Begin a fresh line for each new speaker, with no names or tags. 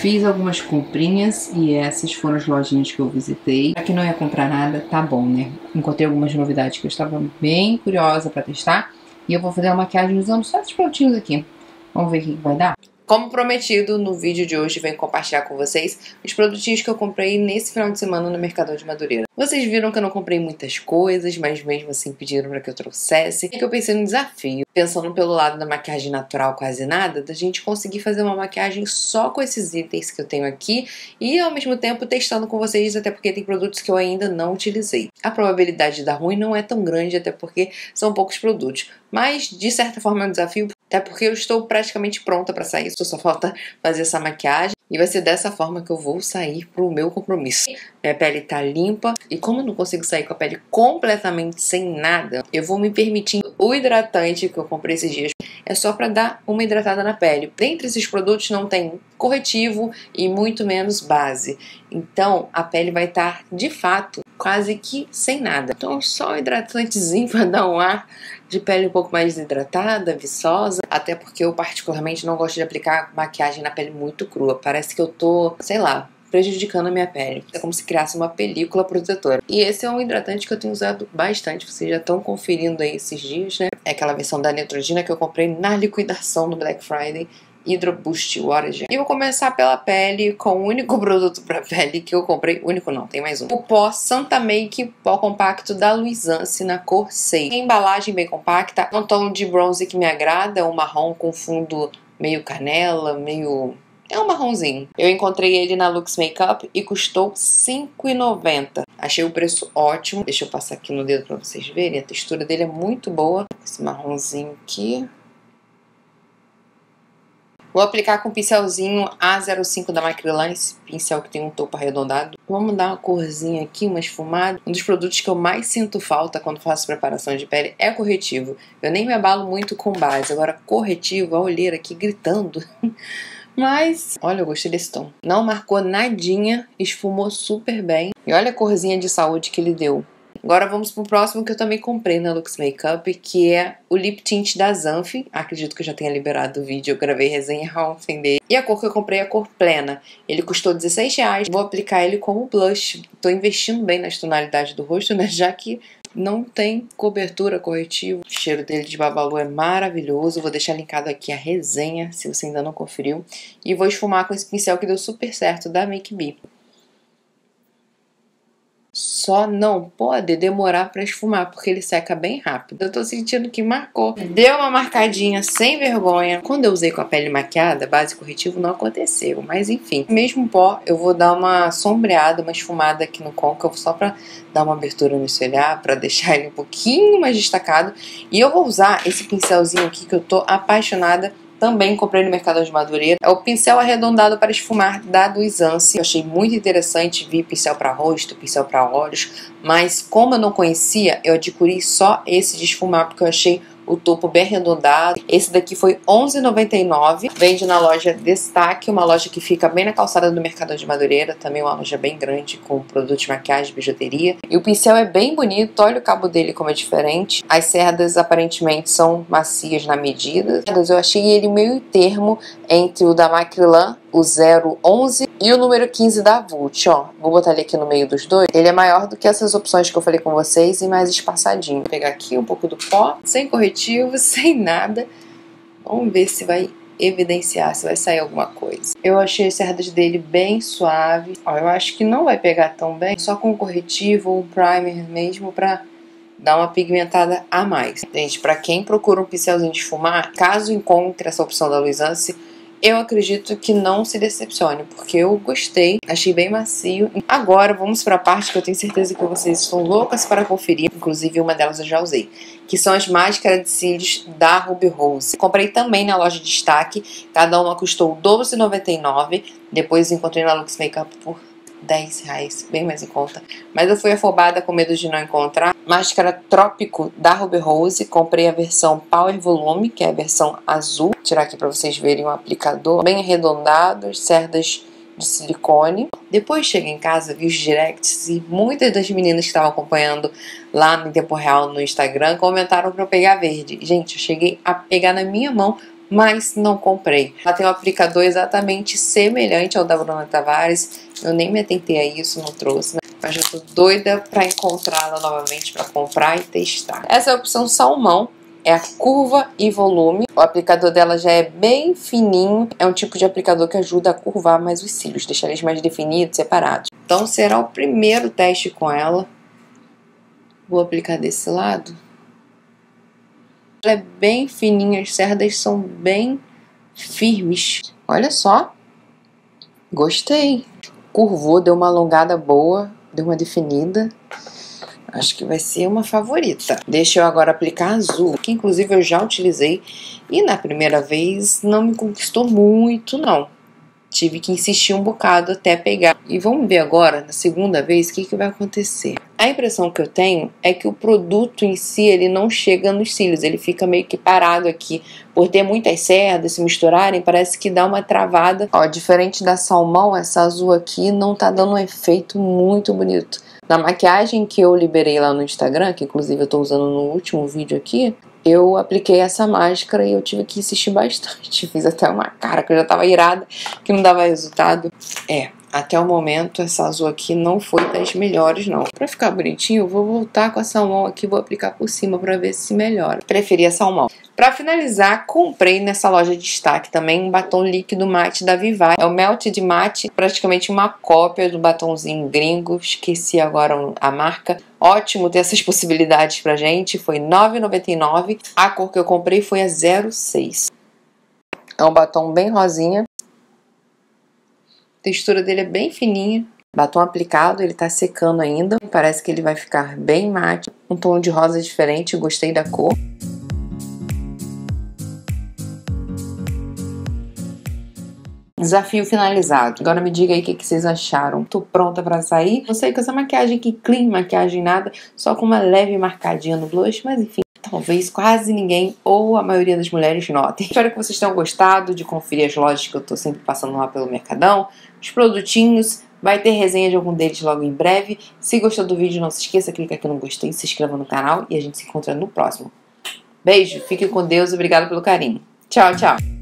Fiz algumas comprinhas e essas foram as lojinhas que eu visitei. Pra quem não ia comprar nada, tá bom, né? Encontrei algumas novidades que eu estava bem curiosa pra testar. E eu vou fazer a maquiagem usando só esses produtinhos aqui. Vamos ver o que vai dar? Como prometido, no vídeo de hoje venho compartilhar com vocês os produtinhos que eu comprei nesse final de semana no Mercadão de Madureira. Vocês viram que eu não comprei muitas coisas, mas mesmo assim pediram para que eu trouxesse. E que eu pensei num desafio, pensando pelo lado da maquiagem natural quase nada, da gente conseguir fazer uma maquiagem só com esses itens que eu tenho aqui e ao mesmo tempo testando com vocês, até porque tem produtos que eu ainda não utilizei. A probabilidade de dar ruim não é tão grande, até porque são poucos produtos, mas de certa forma é um desafio, até porque eu estou praticamente pronta para sair, só falta fazer essa maquiagem e vai ser dessa forma que eu vou sair pro meu compromisso. Minha pele tá limpa e como eu não consigo sair com a pele completamente sem nada, eu vou me permitindo o hidratante que eu comprei esses dias. É só para dar uma hidratada na pele. Dentre esses produtos não tem corretivo e muito menos base. Então a pele vai estar de fato quase que sem nada. Então só um hidratantezinho para dar um ar de pele um pouco mais hidratada, viçosa. Até porque eu particularmente não gosto de aplicar maquiagem na pele muito crua. Parece que eu tô, sei lá, prejudicando a minha pele. É como se criasse uma película protetora. E esse é um hidratante que eu tenho usado bastante. Vocês já estão conferindo aí esses dias, né? É aquela versão da Neutrogena que eu comprei na liquidação no Black Friday. Hydro Boost Water Gel. E vou começar pela pele com o único produto pra pele que eu comprei. Único não, tem mais um. O pó Santa Make Pó Compacto da Luisance na cor 6. A embalagem bem compacta. Um tom de bronze que me agrada. É um marrom com fundo meio canela, meio... é um marronzinho. Eu encontrei ele na Lux Makeup e custou R$ 5,90. Achei o preço ótimo. Deixa eu passar aqui no dedo pra vocês verem. A textura dele é muito boa. Esse marronzinho aqui. Vou aplicar com o pincelzinho A05 da Macrylan, esse pincel que tem um topo arredondado. Vamos dar uma corzinha aqui, uma esfumada. Um dos produtos que eu mais sinto falta quando faço preparação de pele é corretivo. Eu nem me abalo muito com base, agora corretivo, a olheira aqui gritando. Mas, olha, eu gostei desse tom. Não marcou nadinha, esfumou super bem. E olha a corzinha de saúde que ele deu. Agora vamos pro próximo que eu também comprei na Lux Makeup, que é o Lip Tint da Zanf. Acredito que eu já tenha liberado o vídeo, eu gravei resenha ontem dele. E a cor que eu comprei é a cor plena. Ele custou R$16. Vou aplicar ele como blush. Tô investindo bem nas tonalidades do rosto, né? Já que não tem cobertura, corretivo. O cheiro dele de babalu é maravilhoso. Vou deixar linkado aqui a resenha, se você ainda não conferiu. E vou esfumar com esse pincel que deu super certo, da Make Me. Só não pode demorar pra esfumar, porque ele seca bem rápido. Eu tô sentindo que marcou. Deu uma marcadinha sem vergonha. Quando eu usei com a pele maquiada, base corretivo não aconteceu. Mas enfim, mesmo pó, eu vou dar uma sombreada, uma esfumada aqui no côncavo, só pra dar uma abertura no olhar, pra deixar ele um pouquinho mais destacado. E eu vou usar esse pincelzinho aqui que eu tô apaixonada. Também comprei no Mercadão de Madureira. É o pincel arredondado para esfumar da Luisance. Eu achei muito interessante. Vi pincel para rosto, pincel para olhos. Mas como eu não conhecia, eu adquiri só esse de esfumar, porque eu achei o topo bem arredondado. Esse daqui foi R$ 11,99. Vende na loja Destaque, uma loja que fica bem na calçada do Mercadão de Madureira. Também uma loja bem grande com produtos de maquiagem, bijuteria. E o pincel é bem bonito. Olha o cabo dele como é diferente. As cerdas aparentemente são macias na medida. Eu achei ele meio termo entre o da Macrylan, o 011 e o número 15 da Vult, ó. Vou botar ele aqui no meio dos dois. Ele é maior do que essas opções que eu falei com vocês e mais espaçadinho. Vou pegar aqui um pouco do pó, sem corretivo, sem nada. Vamos ver se vai evidenciar, se vai sair alguma coisa. Eu achei as cerdas dele bem suaves. Ó, eu acho que não vai pegar tão bem, só com corretivo ou primer mesmo pra dar uma pigmentada a mais. Gente, pra quem procura um pincelzinho de esfumar, caso encontre essa opção da Luisance, eu acredito que não se decepcione, porque eu gostei, achei bem macio. Agora vamos para a parte que eu tenho certeza que vocês estão loucas para conferir, inclusive uma delas eu já usei, que são as máscaras de cílios da Ruby Rose. Comprei também na loja Destaque, cada uma custou R$ 12,99, depois encontrei na Lux Makeup por R$10, bem mais em conta. Mas eu fui afobada com medo de não encontrar. Máscara Trópico da Ruby Rose. Comprei a versão Power Volume, que é a versão azul. Vou tirar aqui pra vocês verem o aplicador. Bem arredondado, cerdas de silicone. Depois cheguei em casa, vi os directs e muitas das meninas que estavam acompanhando lá no tempo real no Instagram comentaram pra eu pegar verde. Gente, eu cheguei a pegar na minha mão mas não comprei. Ela tem um aplicador exatamente semelhante ao da Bruna Tavares. Eu nem me atentei a isso, não trouxe, né? Mas já tô doida pra encontrá-la novamente pra comprar e testar. Essa é a opção salmão. É a curva e volume. O aplicador dela já é bem fininho. É um tipo de aplicador que ajuda a curvar mais os cílios, deixar eles mais definidos, separados. Então será o primeiro teste com ela. Vou aplicar desse lado. Ela é bem fininha, as cerdas são bem firmes. Olha só. Gostei. Curvou, deu uma alongada boa, deu uma definida. Acho que vai ser uma favorita. Deixa eu agora aplicar azul, que inclusive eu já utilizei. E na primeira vez não me conquistou muito, não. Tive que insistir um bocado até pegar. E vamos ver agora, na segunda vez, o que vai acontecer. A impressão que eu tenho é que o produto em si, ele não chega nos cílios. Ele fica meio que parado aqui. Por ter muitas cerdas se misturarem, parece que dá uma travada. Ó, diferente da salmão, essa azul aqui não tá dando um efeito muito bonito. Na maquiagem que eu liberei lá no Instagram, que inclusive eu tô usando no último vídeo aqui, eu apliquei essa máscara e eu tive que insistir bastante. Fiz até uma cara que eu já tava irada, que não dava resultado. Até o momento essa azul aqui não foi das melhores, não. Pra ficar bonitinho, eu vou voltar com a salmão aqui e vou aplicar por cima pra ver se melhora. Preferi a salmão. Pra finalizar, comprei nessa loja de destaque também um batom líquido mate da Vivai. É o Melted Matte, praticamente uma cópia do batonzinho gringo. Esqueci agora a marca. Ótimo ter essas possibilidades pra gente. Foi R$ 9,99. A cor que eu comprei foi a 06. É um batom bem rosinha. A textura dele é bem fininha. Batom aplicado, ele tá secando ainda. Parece que ele vai ficar bem mate. Um tom de rosa diferente, gostei da cor. Desafio finalizado. Agora me diga aí o que vocês acharam. Tô pronta pra sair. Não sei com essa maquiagem aqui, clean, maquiagem nada, só com uma leve marcadinha no blush, mas enfim. Talvez quase ninguém ou a maioria das mulheres notem. Espero que vocês tenham gostado de conferir as lojas que eu tô sempre passando lá pelo Mercadão. Os produtinhos. Vai ter resenha de algum deles logo em breve. Se gostou do vídeo, não se esqueça, clica aqui no gostei, se inscreva no canal e a gente se encontra no próximo. Beijo, fique com Deus e obrigado pelo carinho. Tchau, tchau.